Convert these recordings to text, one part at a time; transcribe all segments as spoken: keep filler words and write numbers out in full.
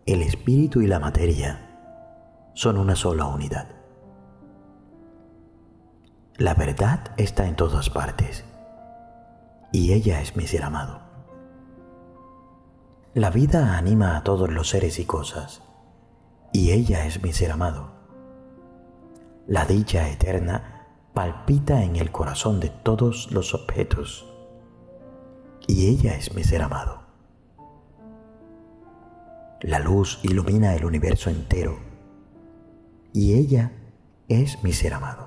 El espíritu y la materia son una sola unidad. La verdad está en todas partes y ella es mi ser amado. La vida anima a todos los seres y cosas y ella es mi ser amado. La dicha eterna palpita en el corazón de todos los objetos y ella es mi ser amado. La luz ilumina el universo entero y ella es mi ser amado.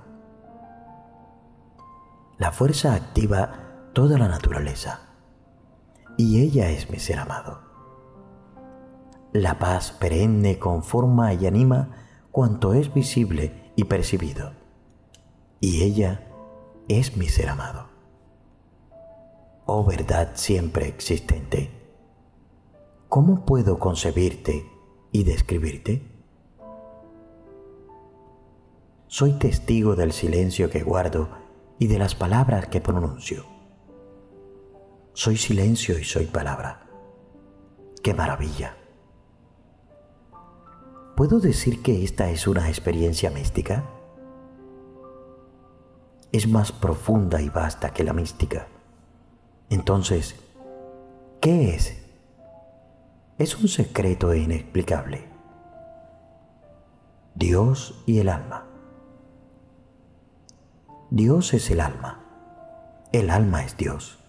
La fuerza activa toda la naturaleza y ella es mi ser amado. La paz perenne conforma y anima cuanto es visible y percibido y ella es mi ser amado. Oh verdad siempre existente, ¿cómo puedo concebirte y describirte? Soy testigo del silencio que guardo y de las palabras que pronuncio. Soy silencio y soy palabra. ¡Qué maravilla! ¿Puedo decir que esta es una experiencia mística? Es más profunda y vasta que la mística. Entonces, ¿qué es? Es un secreto e inexplicable. Dios y el alma. Dios es el alma. El alma es Dios.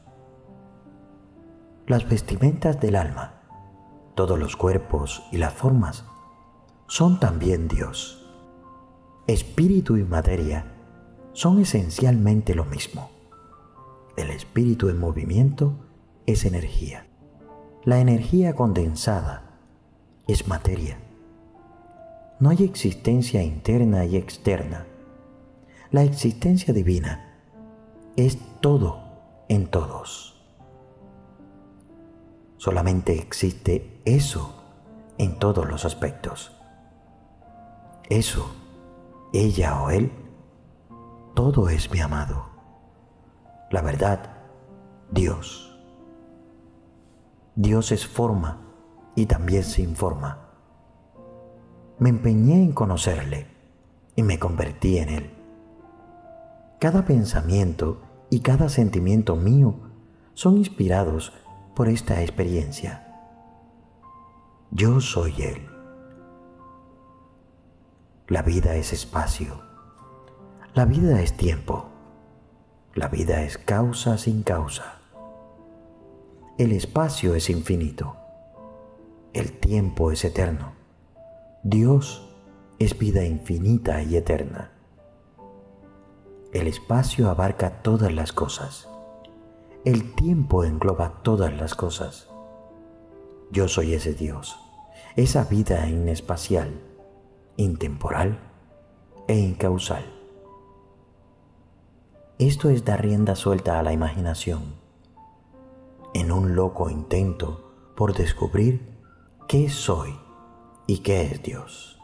Las vestimentas del alma, todos los cuerpos y las formas, son también Dios. Espíritu y materia son esencialmente lo mismo. El espíritu en movimiento es energía. La energía condensada es materia. No hay existencia interna y externa. La existencia divina es todo en todos. Solamente existe eso en todos los aspectos. Eso, ella o él, todo es mi amado. La verdad, Dios. Dios es forma y también sin forma. Me empeñé en conocerle y me convertí en él. Cada pensamiento y cada sentimiento mío son inspirados por esta experiencia. Yo soy él. La vida es espacio. La vida es tiempo. La vida es causa sin causa. El espacio es infinito. El tiempo es eterno. Dios es vida infinita y eterna. El espacio abarca todas las cosas. El tiempo engloba todas las cosas. Yo soy ese Dios, esa vida inespacial, intemporal e incausal. Esto es dar rienda suelta a la imaginación, en un loco intento por descubrir qué soy y qué es Dios.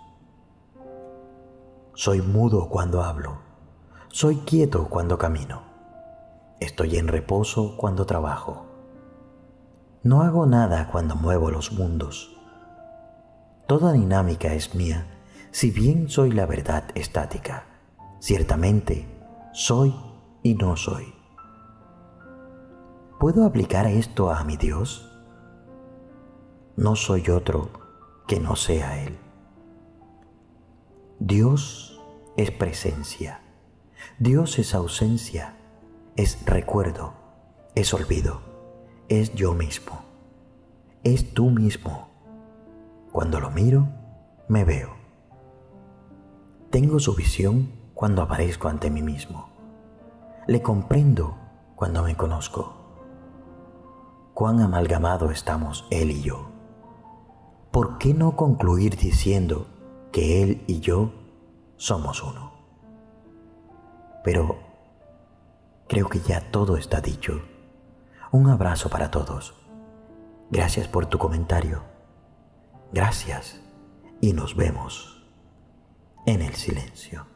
Soy mudo cuando hablo, soy quieto cuando camino, estoy en reposo cuando trabajo. No hago nada cuando muevo los mundos. Toda dinámica es mía, si bien soy la verdad estática. Ciertamente, soy y no soy. ¿Puedo aplicar esto a mi Dios? No soy otro que no sea Él. Dios es presencia. Dios es ausencia. Es recuerdo. Es olvido. Es yo mismo. Es tú mismo. Cuando lo miro, me veo. Tengo su visión cuando aparezco ante mí mismo. Le comprendo cuando me conozco. Cuán amalgamado estamos Él y yo. ¿Por qué no concluir diciendo que Él y yo somos uno? Pero creo que ya todo está dicho. Un abrazo para todos. Gracias por tu comentario. Gracias y nos vemos en el silencio.